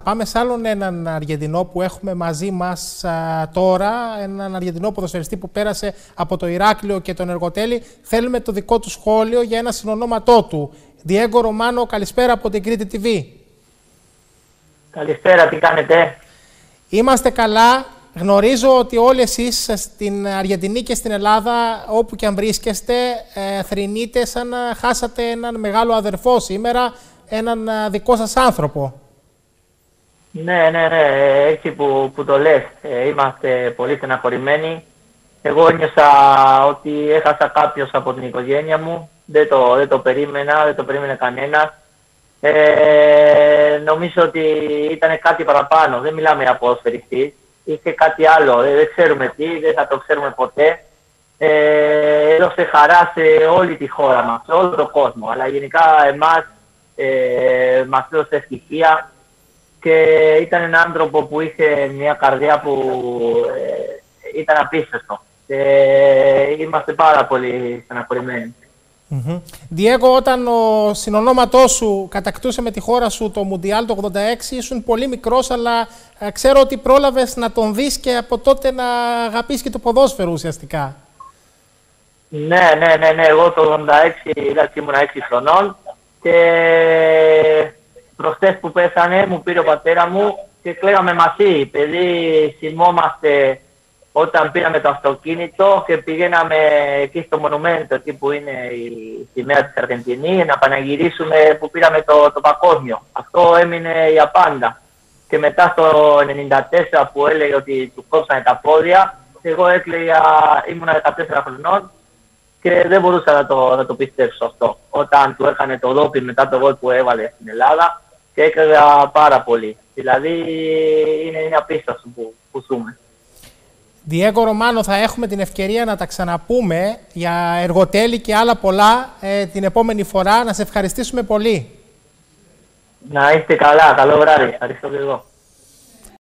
πάμε σε άλλον έναν Αργεντινό που έχουμε μαζί μας τώρα, έναν Αργεντινό ποδοσφαιριστή που πέρασε από το Ηράκλειο και τον Εργοτέλη. Θέλουμε το δικό του σχόλιο για ένα συνονόματό του. Διέγκο Ρωμάνο, καλησπέρα από την Κρήτη TV. Καλησπέρα, τι κάνετε? Είμαστε καλά. Γνωρίζω ότι όλοι εσείς στην Αργεντινή και στην Ελλάδα, όπου και αν βρίσκεστε, θρηνείτε σαν να χάσατε έναν μεγάλο αδερφό σήμερα, έναν δικό σας άνθρωπο. Ναι, έτσι που το λες. Είμαστε πολύ στεναχωρημένοι. Εγώ ένιωσα ότι έχασα κάποιος από την οικογένεια μου. Δεν το περίμενα, δεν το περίμενε κανένας. Νομίζω ότι ήταν κάτι παραπάνω. Δεν μιλάμε για ποδοσφαιριστή. Είχε κάτι άλλο. Δεν ξέρουμε τι, δεν θα το ξέρουμε ποτέ. Έδωσε χαρά σε όλη τη χώρα μας, σε όλο τον κόσμο. Αλλά γενικά εμάς μας έδωσε ευτυχία και ήταν ένα άνθρωπο που είχε μια καρδιά που ήταν απίστευτο. Είμαστε πάρα πολύ στεναχωρημένοι. Διέγκο, όταν ο συνονόματός σου κατακτούσε με τη χώρα σου το Μουντιάλ το 86, ήσουν πολύ μικρός, αλλά ξέρω ότι πρόλαβες να τον δεις και από τότε να αγαπήσεις και το ποδόσφαιρο ουσιαστικά. Ναι. Εγώ το 86 ήμουν 6 χρονών και προχτές που πέθανε μου πήρε ο πατέρα μου και κλαίγαμε μαζί. Παιδί, θυμόμαστε όταν πήραμε το αυτοκίνητο και πηγαίναμε εκεί στο Μονουμέντο, εκεί που είναι η σημαία της Αργεντινής, να πανηγυρίσουμε που πήραμε το παγκόσμιο. Αυτό έμεινε για πάντα. Και μετά στο 94 που έλεγε ότι του κόψανε τα πόδια, εγώ έκλαιγα, ήμουνα 14 χρονών και δεν μπορούσα να το πιστέψω αυτό. Όταν του έκανε το δόπι μετά το γκολ που έβαλε στην Ελλάδα και έκλαιγα πάρα πολύ. Δηλαδή είναι απίστευτο που ζούμε. Διέγκο Ρωμάνο, θα έχουμε την ευκαιρία να τα ξαναπούμε για Εργοτέλη και άλλα πολλά την επόμενη φορά. Να σε ευχαριστήσουμε πολύ. Να είστε καλά. Καλό βράδυ. Ευχαριστώ και εγώ.